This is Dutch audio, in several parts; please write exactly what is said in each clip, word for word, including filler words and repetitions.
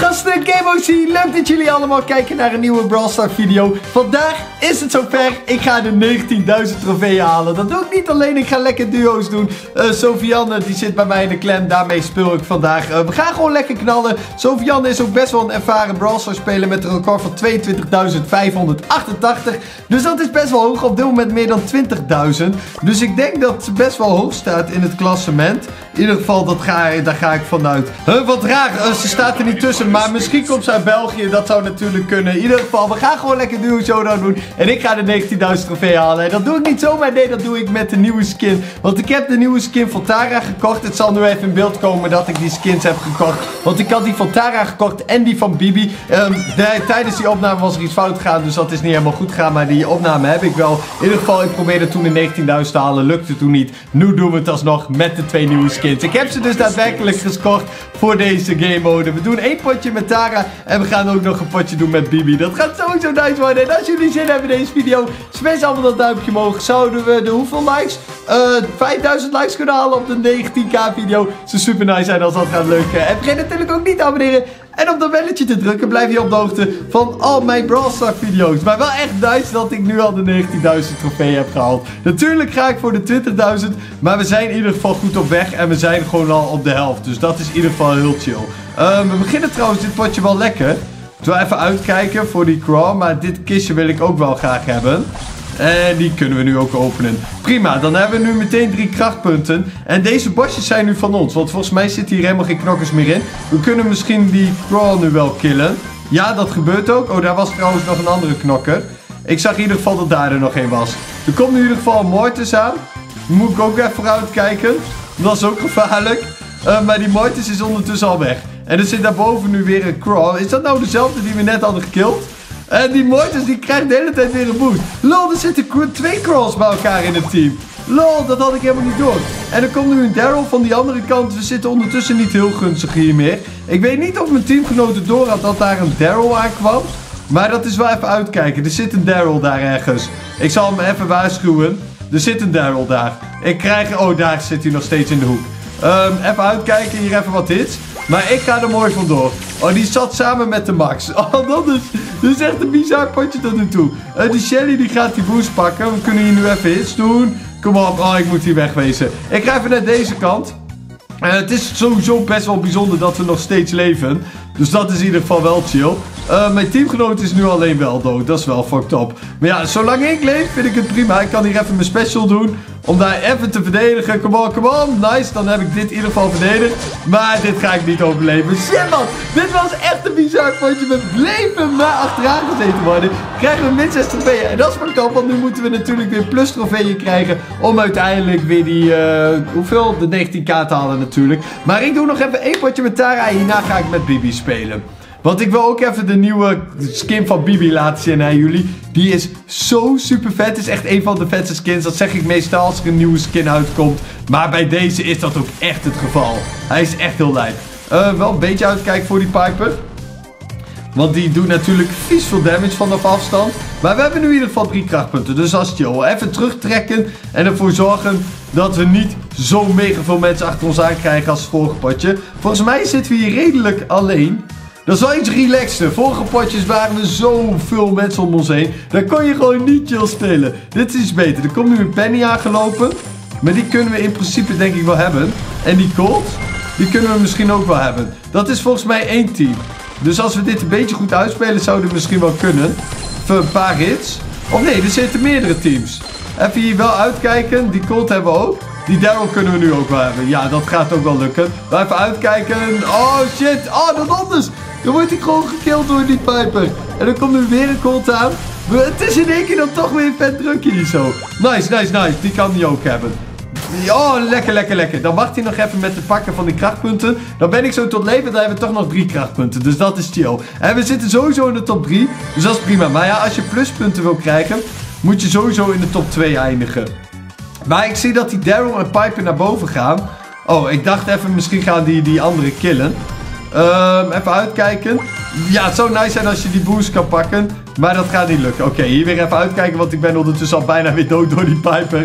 Gasten, GameOC, leuk dat jullie allemaal kijken naar een nieuwe Brawl Stars video. Vandaag is het zover, ik ga de negentienduizend trofeeën halen. Dat doe ik niet alleen, ik ga lekker duo's doen. uh, Sofianne, die zit bij mij in de clan, daarmee speel ik vandaag. Uh, we gaan gewoon lekker knallen. Sofianne is ook best wel een ervaren Brawl Stars speler met een record van tweeëntwintigduizend vijfhonderdachtentachtig. Dus dat is best wel hoog, op dit moment meer dan twintigduizend. Dus ik denk dat ze best wel hoog staat in het klassement. In ieder geval, dat ga, daar ga ik vanuit. Huh, wat raar, uh, ze staat er niet tussen, maar misschien komt ze uit België, dat zou natuurlijk kunnen. In ieder geval, we gaan gewoon lekker duo showdown doen. En ik ga de negentienduizend trofee halen. En dat doe ik niet zomaar, nee, dat doe ik met de nieuwe skin. Want ik heb de nieuwe skin van Tara gekocht. Het zal nu even in beeld komen dat ik die skins heb gekocht. Want ik had die van Tara gekocht en die van Bibi. Um, de, tijdens die opname was er iets fout gegaan, dus dat is niet helemaal goed gegaan. Maar die opname heb ik wel. In ieder geval, ik probeerde toen de negentienduizend te halen. Lukte toen niet. Nu doen we het alsnog met de twee nieuwe skins. Ik heb ze dus daadwerkelijk gescoord voor deze game mode. We doen één potje met Tara en we gaan ook nog een potje doen met Bibi. Dat gaat sowieso nice worden. En als jullie zin hebben in deze video, smash allemaal dat duimpje omhoog. Zouden we de hoeveel likes? Uh, vijfduizend likes kunnen halen op de negentien k video. Het zou super nice zijn als dat gaat lukken. En vergeet natuurlijk ook niet te abonneren en op dat belletje te drukken. Blijf je op de hoogte van al mijn Brawl Stars video's. Maar wel echt nice dat ik nu al de negentienduizend trofee heb gehaald. Natuurlijk ga ik voor de twintigduizend. Maar we zijn in ieder geval goed op weg. En we zijn gewoon al op de helft. Dus dat is in ieder geval heel chill. Uh, we beginnen trouwens dit potje wel lekker. Ik wil even uitkijken voor die crawl. Maar dit kistje wil ik ook wel graag hebben. En die kunnen we nu ook openen. Prima, dan hebben we nu meteen drie krachtpunten. En deze bosjes zijn nu van ons. Want volgens mij zitten hier helemaal geen knokkers meer in. We kunnen misschien die crawl nu wel killen. Ja, dat gebeurt ook. Oh, daar was trouwens nog een andere knokker. Ik zag in ieder geval dat daar er nog één was. Er komt nu in ieder geval een Mortis aan. Die moet ik ook even vooruit kijken. Dat is ook gevaarlijk. Uh, maar die Mortis is ondertussen al weg. En er zit daarboven nu weer een crawl. Is dat nou dezelfde die we net hadden gekillt? En die Mortis die krijgt de hele tijd weer een boost. Lol, er zitten twee crawls bij elkaar in het team. Lol, dat had ik helemaal niet door. En er komt nu een Daryl van die andere kant. We zitten ondertussen niet heel gunstig hier meer. Ik weet niet of mijn teamgenoten door had dat daar een Daryl aankwam. Maar dat is wel even uitkijken. Er zit een Daryl daar ergens. Ik zal hem even waarschuwen. Er zit een Daryl daar. Ik krijg... Oh, daar zit hij nog steeds in de hoek. Um, even uitkijken. Hier even wat hits. Maar ik ga er mooi vandoor. Oh, die zat samen met de Max. Oh, dat is, dat is echt een bizar potje tot nu toe. Uh, die Shelly die gaat die boost pakken. We kunnen hier nu even hits doen. Kom op. Oh, ik moet hier wegwezen. Ik ga even naar deze kant. Uh, het is sowieso best wel bijzonder dat we nog steeds leven. Dus dat is in ieder geval wel chill. Uh, mijn teamgenoot is nu alleen wel dood. Dat is wel fucked up. Maar ja, zolang ik leef vind ik het prima. Ik kan hier even mijn special doen. Om daar even te verdedigen. Come on, come on. Nice. Dan heb ik dit in ieder geval verdedigd. Maar dit ga ik niet overleven. Shit man. Dit was echt een bizar potje. We bleven maar achteraan gezeten worden. Krijgen we min zes trofeeën. En dat is fucked up. Want nu moeten we natuurlijk weer plus trofeeën krijgen. Om uiteindelijk weer die... Uh, hoeveel? De negentien k te halen natuurlijk. Maar ik doe nog even één potje met Tara. En hierna ga ik met Bibi spelen. Want ik wil ook even de nieuwe skin van Bibi laten zien aan jullie. Die is zo super vet. Het is echt een van de vetste skins. Dat zeg ik meestal als er een nieuwe skin uitkomt. Maar bij deze is dat ook echt het geval. Hij is echt heel lijp. Uh, wel een beetje uitkijken voor die Piper. Want die doet natuurlijk vies veel damage vanaf afstand. Maar we hebben nu in ieder geval drie krachtpunten. Dus dat is chill. Even terugtrekken en ervoor zorgen dat we niet zo mega veel mensen achter ons aan krijgen als het vorige potje. Volgens mij zitten we hier redelijk alleen. Dat is wel iets relaxter. Vorige potjes waren er zoveel mensen om ons heen. Dan kon je gewoon niet chill spelen. Dit is iets beter. Er komt nu een Penny aangelopen. Maar die kunnen we in principe denk ik wel hebben. En die Colt, die kunnen we misschien ook wel hebben. Dat is volgens mij één team. Dus als we dit een beetje goed uitspelen, zou dit misschien wel kunnen. Voor een paar hits. Of nee, er zitten meerdere teams. Even hier wel uitkijken. Die Colt hebben we ook. Die Daryl kunnen we nu ook wel hebben. Ja, dat gaat ook wel lukken. Maar even uitkijken. Oh shit. Oh, dat anders. Dan word ik gewoon gekilld door die Piper. En dan komt er weer een Colt aan. Maar het is in één keer dan toch weer vet druk hier zo. Nice, nice, nice. Die kan die ook hebben. Oh, lekker, lekker, lekker. Dan wacht hij nog even met het pakken van die krachtpunten. Dan ben ik zo tot leven. Dan hebben we toch nog drie krachtpunten. Dus dat is chill. En we zitten sowieso in de top drie. Dus dat is prima. Maar ja, als je pluspunten wil krijgen, moet je sowieso in de top twee eindigen. Maar ik zie dat die Daryl en Piper naar boven gaan. Oh, ik dacht even, misschien gaan die, die andere killen. Um, even uitkijken. Ja, het zou nice zijn als je die boost kan pakken. Maar dat gaat niet lukken. Oké, okay, hier weer even uitkijken, want ik ben ondertussen al bijna weer dood door die Piper.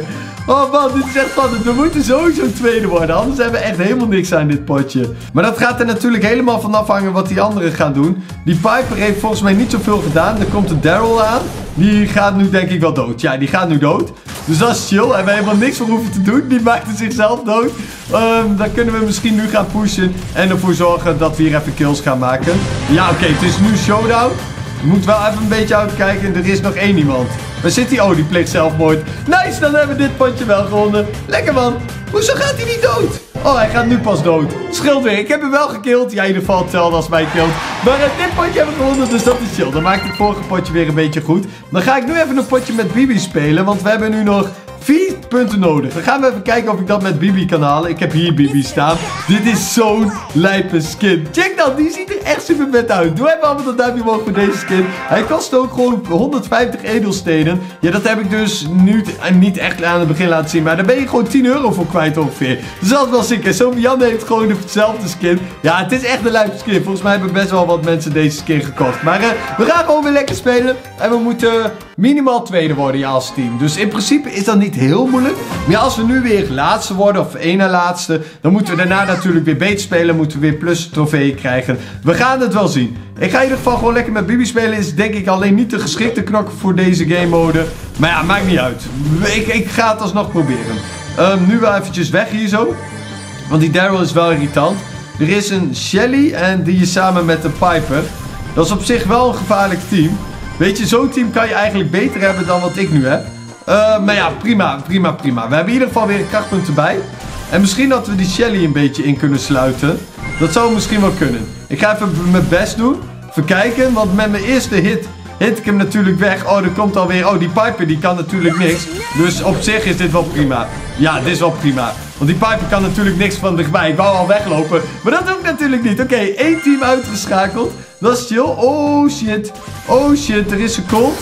Oh man, dit is echt spannend. We moeten sowieso tweede worden. Anders hebben we echt helemaal niks aan dit potje. Maar dat gaat er natuurlijk helemaal van afhangen wat die anderen gaan doen. Die Piper heeft volgens mij niet zoveel gedaan. Er komt een Daryl aan. Die gaat nu denk ik wel dood. Ja, die gaat nu dood. Dus dat is chill. En we helemaal niks voor hoeven te doen. Die maakte zichzelf dood. Um, dan kunnen we misschien nu gaan pushen. En ervoor zorgen dat we hier even kills gaan maken. Ja, oké. Okay, het is nu showdown. Je moet wel even een beetje uitkijken. Er is nog één iemand. Waar zit die? Oh, die pleegt zelfmoord. Nice, dan hebben we dit potje wel gewonnen. Lekker man. Hoezo gaat hij niet dood? Oh, hij gaat nu pas dood. Scheelt weer. Ik heb hem wel gekild. Ja, in ieder geval hetzelfde als mij kilt. Maar uh, dit potje hebben we gewonnen, dus dat is chill. Dan maakt het vorige potje weer een beetje goed. Dan ga ik nu even een potje met Bibi spelen. Want we hebben nu nog vier punten nodig. Dan gaan we even kijken of ik dat met Bibi kan halen. Ik heb hier Bibi staan. Dit is zo'n lijpe skin. Check dan, die ziet er echt super vet uit. Doe even allemaal dat duimpje omhoog voor deze skin. Hij kost ook gewoon honderdvijftig edelstenen. Ja, dat heb ik dus nu niet echt aan het begin laten zien. Maar daar ben je gewoon tien euro voor kwijt ongeveer. Dus dat is wel sick. En Sofianne heeft gewoon dezelfde skin. Ja, het is echt een lijpe skin. Volgens mij hebben best wel wat mensen deze skin gekocht. Maar uh, we gaan gewoon weer lekker spelen. En we moeten minimaal tweede worden, ja, als team. Dus in principe is dat niet heel moeilijk. Maar ja, als we nu weer laatste worden, of één na laatste, dan moeten we daarna natuurlijk weer beter spelen. Moeten we weer plus trofeeën krijgen. We gaan het wel zien. Ik ga in ieder geval gewoon lekker met Bibi spelen. Is denk ik alleen niet de geschikte knok voor deze game mode. Maar ja, maakt niet uit. Ik, ik ga het alsnog proberen. Um, nu wel eventjes weg hier zo. Want die Daryl is wel irritant. Er is een Shelly en die is samen met de Piper. Dat is op zich wel een gevaarlijk team. Weet je, zo'n team kan je eigenlijk beter hebben dan wat ik nu heb. Uh, maar ja, prima, prima, prima. We hebben in ieder geval weer een krachtpunt erbij. En misschien dat we die Shelly een beetje in kunnen sluiten. Dat zou misschien wel kunnen. Ik ga even mijn best doen. Even kijken, want met mijn eerste hit hit ik hem natuurlijk weg. Oh, er komt alweer... Oh, die Piper die kan natuurlijk niks. Dus op zich is dit wel prima. Ja, dit is wel prima. Want die Piper kan natuurlijk niks van dichtbij. Ik wou al weglopen. Maar dat doe ik natuurlijk niet. Oké, okay, één team uitgeschakeld. Dat is chill. Oh, shit. Oh, shit. Er is een Colt.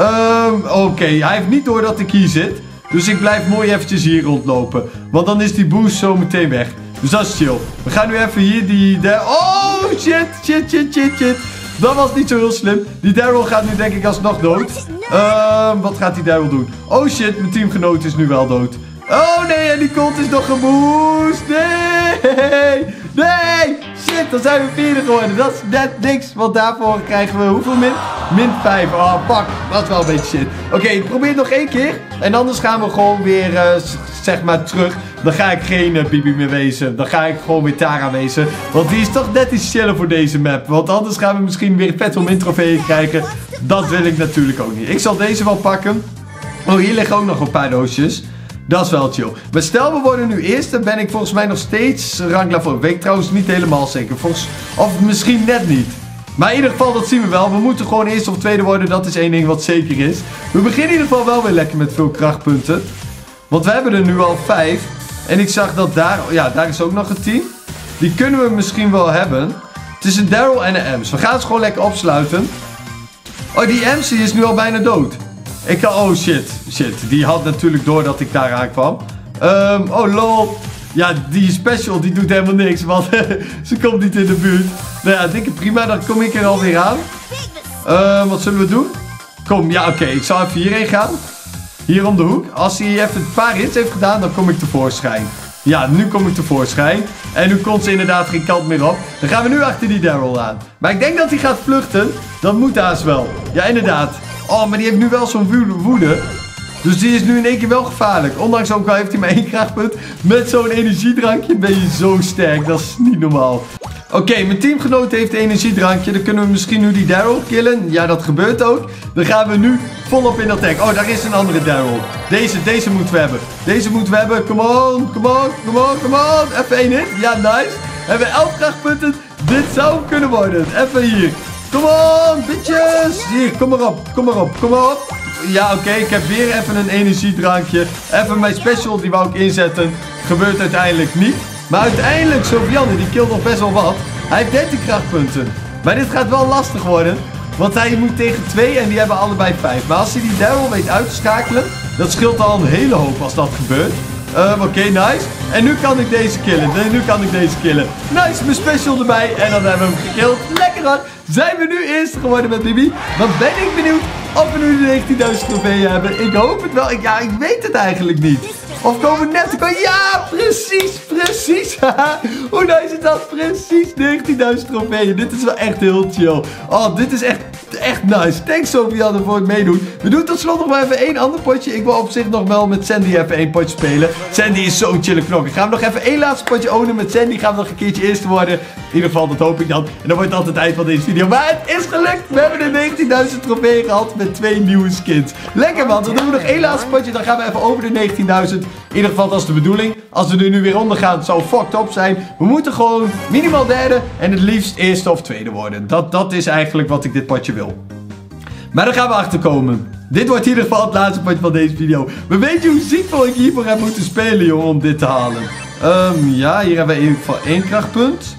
Um, Oké, okay. Hij heeft niet door dat ik hier zit. Dus ik blijf mooi eventjes hier rondlopen. Want dan is die boost zo meteen weg. Dus dat is chill. We gaan nu even hier die... De... Oh, shit. Shit, shit, shit, shit. Dat was niet zo heel slim. Die Daryl gaat nu denk ik alsnog dood. Um, wat gaat die Daryl doen? Oh shit, mijn teamgenoot is nu wel dood. Oh nee, en die Colt is nog geboost. Nee, nee. Shit, dan zijn we vierde geworden. Dat is net niks, want daarvoor krijgen we hoeveel min? Min vijf. Oh, pak. Dat is wel een beetje shit. Oké, okay, ik probeer het nog één keer. En anders gaan we gewoon weer, uh, zeg maar, terug. Dan ga ik geen uh, Bibi meer wezen. Dan ga ik gewoon weer Tara wezen. Want die is toch net iets chiller voor deze map. Want anders gaan we misschien weer vet veel min trofeeën krijgen. Dat wil ik natuurlijk ook niet. Ik zal deze wel pakken. Oh, hier liggen ook nog een paar doosjes. Dat is wel chill. Maar stel we worden nu eerste, ben ik volgens mij nog steeds ranglevel. Weet ik trouwens niet helemaal zeker. Volgens, of misschien net niet. Maar in ieder geval, dat zien we wel. We moeten gewoon eerste of tweede worden. Dat is één ding wat zeker is. We beginnen in ieder geval wel weer lekker met veel krachtpunten. Want we hebben er nu al vijf. En ik zag dat daar... Ja, daar is ook nog een team. Die kunnen we misschien wel hebben. Het is een Daryl en een Ems. We gaan ze gewoon lekker opsluiten. Oh, die Ems die is nu al bijna dood. Ik kan... Oh, shit. Shit. Die had natuurlijk door dat ik daar aankwam. Um, oh, lol. Ja, die special, die doet helemaal niks. Want ze komt niet in de buurt. Nou ja, dikke prima. Dan kom ik er alweer aan. Um, wat zullen we doen? Kom, ja, oké. Okay. Ik zal even hierheen gaan. Hier om de hoek. Als hij even een paar hits heeft gedaan, dan kom ik tevoorschijn. Ja, nu kom ik tevoorschijn. En nu komt ze inderdaad geen kant meer op. Dan gaan we nu achter die Daryl aan. Maar ik denk dat hij gaat vluchten. Dat moet haast wel. Ja, inderdaad. Oh, maar die heeft nu wel zo'n woede. Dus die is nu in één keer wel gevaarlijk. Ondanks ook al heeft hij maar één krachtpunt. Met zo'n energiedrankje ben je zo sterk. Dat is niet normaal. Oké, okay, mijn teamgenoot heeft een energiedrankje. Dan kunnen we misschien nu die Daryl killen. Ja, dat gebeurt ook. Dan gaan we nu volop in attack. Oh, daar is een andere Daryl. Deze, deze moeten we hebben. Deze moeten we hebben. Come on, come on, come on, come on. Even één hit. Ja, nice. We hebben elf krachtpunten. Dit zou kunnen worden. Even hier. Come on, bitches. Hier, kom maar op. Kom maar op. Kom maar op. Ja, oké. Okay, ik heb weer even een energiedrankje. Even mijn special, die wou ik inzetten. Gebeurt uiteindelijk niet. Maar uiteindelijk, Sofianne, die killt nog best wel wat. Hij heeft dertien krachtpunten. Maar dit gaat wel lastig worden. Want hij moet tegen twee en die hebben allebei vijf. Maar als hij die Daryl weet uit te schakelen, dat scheelt al een hele hoop als dat gebeurt. Um, Oké, okay, nice. En nu kan ik deze killen. Nee, nu kan ik deze killen. Nice, mijn special erbij. En dan hebben we hem gekild. Lekker hoor. Zijn we nu eerste geworden met Bibi? Dan ben ik benieuwd of we nu de negentienduizend trofeeën hebben. Ik hoop het wel. Ik, ja, ik weet het eigenlijk niet. Of komen we net te komen? Ja, precies, precies. Hoe nice is dat? Precies, negentienduizend trofeeën. Dit is wel echt heel chill. Oh, dit is echt, echt nice. Thanks Sofianne voor het meedoen. We doen tot slot nog maar even één ander potje. Ik wil op zich nog wel met Sandy even één potje spelen. Sandy is zo'n chille knokker. Gaan we nog even één laatste potje ownen met Sandy. Gaan we nog een keertje eerste worden. In ieder geval, dat hoop ik dan. En dan wordt het altijd het eind van deze video. Maar het is gelukt. We hebben de negentienduizend trofeeën gehad met twee nieuwe skins. Lekker man. Dan doen we nog één laatste potje. Dan gaan we even over de negentienduizend. In ieder geval, dat is de bedoeling. Als we er nu weer onder gaan, zou fucked up zijn. We moeten gewoon minimaal derde en het liefst eerste of tweede worden. Dat, dat is eigenlijk wat ik dit potje wil. Maar daar gaan we achter komen. Dit wordt in ieder geval het laatste potje van deze video. Maar weet je hoe ziekvol ik hiervoor heb moeten spelen, jongen, om dit te halen? Um, ja, hier hebben we in ieder geval één krachtpunt.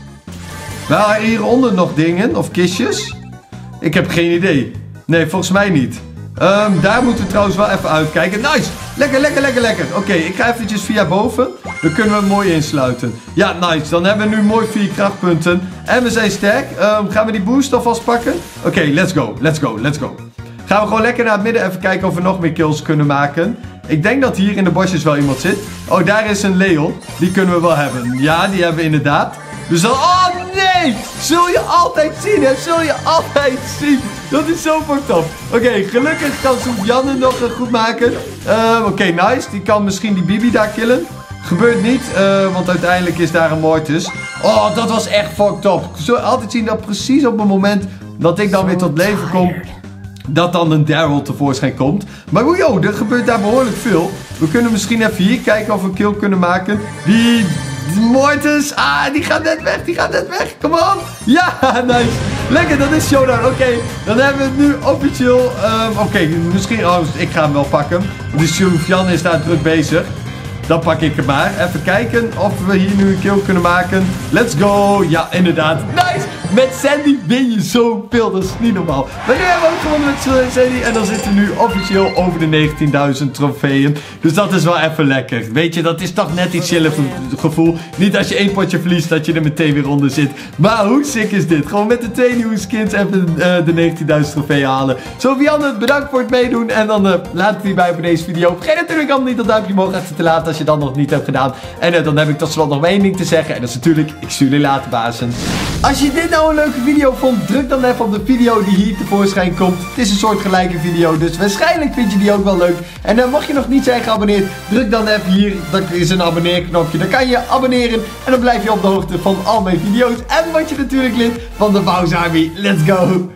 Wel, hieronder nog dingen of kistjes. Ik heb geen idee. Nee, volgens mij niet. Um, daar moeten we trouwens wel even uitkijken. Nice! Lekker, lekker, lekker, lekker. Oké, okay, ik ga eventjes via boven. Dan kunnen we hem mooi insluiten. Ja, nice. Dan hebben we nu mooi vier krachtpunten. En we zijn sterk. Um, gaan we die boost alvast pakken? Oké, okay, let's go. Let's go. Let's go. Gaan we gewoon lekker naar het midden even kijken of we nog meer kills kunnen maken. Ik denk dat hier in de bosjes wel iemand zit. Oh, daar is een Leon. Die kunnen we wel hebben. Ja, die hebben we inderdaad. Dus dan... Oh, nee! Zul je altijd zien, hè? Zul je altijd zien. Dat is zo fucked up. Oké, okay, gelukkig kan Sofianne nog goed maken. Uh, Oké, okay, nice. Die kan misschien die Bibi daar killen. Gebeurt niet, uh, want uiteindelijk is daar een Mortis. Oh, dat was echt fucked up. Ik zul altijd zien dat precies op het moment dat ik dan weer tot leven kom, dat dan een Daryl tevoorschijn komt. Maar joh, er gebeurt daar behoorlijk veel. We kunnen misschien even hier kijken of we een kill kunnen maken. Die... Mortis, ah, die gaat net weg, die gaat net weg, kom on. Ja, nice. Lekker, dat is showdown, oké. Okay, dan hebben we het nu officieel, um, oké, okay, misschien, oh, ik ga hem wel pakken. Dus Sofianne is daar druk bezig. Dan pak ik hem maar. Even kijken of we hier nu een kill kunnen maken. Let's go. Ja, inderdaad. Nice. Met Sandy win je zoveel. Dat is niet normaal. Maar nu hebben we ook gewonnen met Sandy. En dan zitten we nu officieel over de negentienduizend trofeeën. Dus dat is wel even lekker. Weet je, dat is toch net iets chiller gevoel. Niet als je één potje verliest dat je er meteen weer onder zit. Maar hoe sick is dit? Gewoon met de twee nieuwe skins even uh, de negentienduizend trofeeën halen. Sofianne, bedankt voor het meedoen. En dan uh, laat ik hierbij voor deze video. Vergeet natuurlijk allemaal niet dat duimpje omhoog achter te laten als je dat nog niet hebt gedaan. En uh, dan heb ik tot slot nog maar één ding te zeggen. En dat is natuurlijk, ik zie jullie later, bazen. Als je dit nou een leuke video vond, druk dan even op de video die hier tevoorschijn komt. Het is een soort gelijke video, dus waarschijnlijk vind je die ook wel leuk. En uh, mocht je nog niet zijn geabonneerd, druk dan even hier. Dat is een abonneerknopje. Dan kan je abonneren en dan blijf je op de hoogte van al mijn video's. En word je natuurlijk lid van de Bowser Army. Let's go!